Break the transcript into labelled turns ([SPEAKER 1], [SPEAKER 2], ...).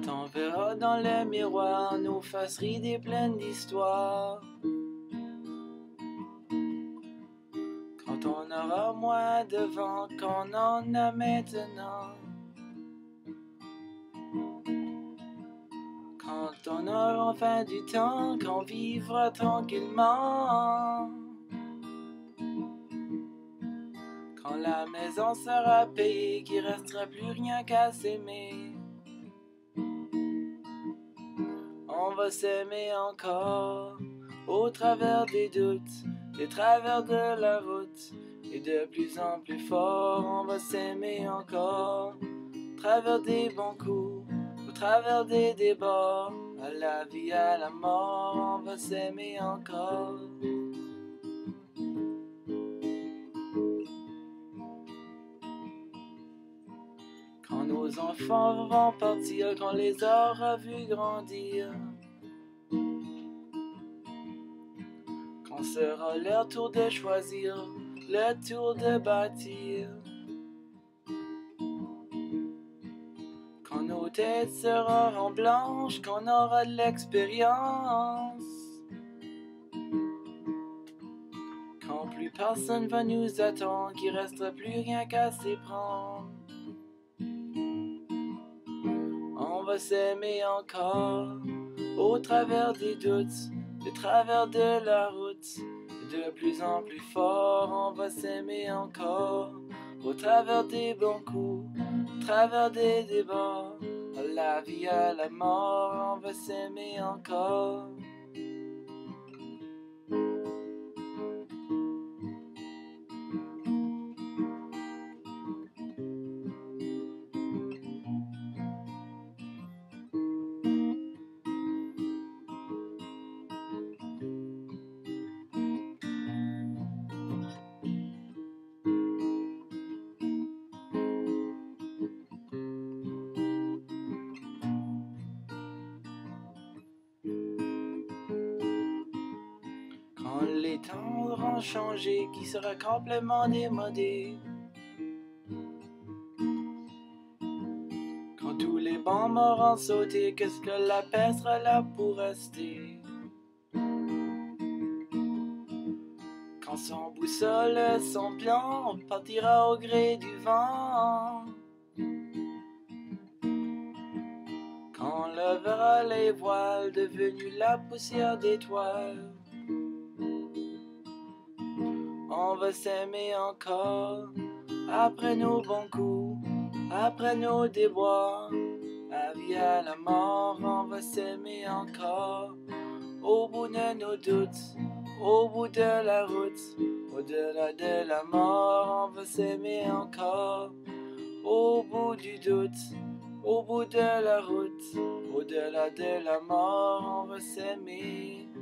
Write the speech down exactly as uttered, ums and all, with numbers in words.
[SPEAKER 1] Quand on verra dans le miroir nos faces ridées pleines d'histoire, quand on aura moins de vent qu'on en a maintenant, quand on aura enfin du temps, qu'on vivra tranquillement, quand la maison sera payée, qu'il restera plus rien qu'à s'aimer, on va s'aimer encore au travers des doutes, des travers de la route, et de plus en plus fort, on va s'aimer encore au travers des bons coups, au travers des débats, à la vie, à la mort, on va s'aimer encore. Quand nos enfants vont partir, qu'on les aura vus grandir, quand sera leur tour de choisir, le tour de bâtir, quand nos têtes seront blanches, qu'on aura de l'expérience, quand plus personne va nous attendre, qu'il restera plus rien qu'à s'y prendre, on va s'aimer encore au travers des doutes, au travers de la route, de plus en plus fort, on va s'aimer encore au travers des bons coups, au travers des débats, à la vie, à la mort, on va s'aimer encore. Quand les temps auront changé, qui sera complètement démodé, quand tous les bombes auront sauté, qu'est-ce que la paix sera là pour rester, quand son boussole, son plan partira au gré du vent, quand on levera les voiles devenus la poussière d'étoiles, on va s'aimer encore après nos bons coups, après nos déboires, à vie, à la mort, on va s'aimer encore au bout de nos doutes, au bout de la route, au-delà de la mort, on va s'aimer encore au bout du doute, au bout de la route, au-delà de la mort, on va s'aimer